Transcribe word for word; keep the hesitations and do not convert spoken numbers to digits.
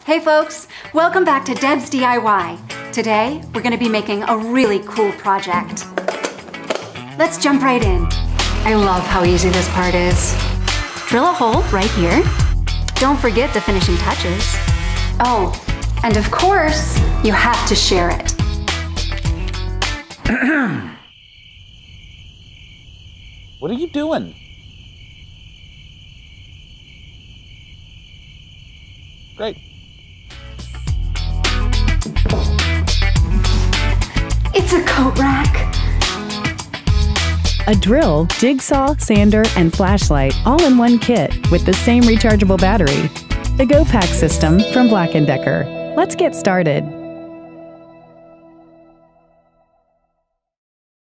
Hey folks, welcome back to Deb's D I Y. Today, we're gonna be making a really cool project. Let's jump right in. I love how easy this part is. Drill a hole right here. Don't forget the finishing touches. Oh, and of course, you have to share it. What are you doing? Great. It's a coat rack. A drill, jigsaw, sander, and flashlight all in one kit with the same rechargeable battery. The GoPak System from Black and Decker. Let's get started.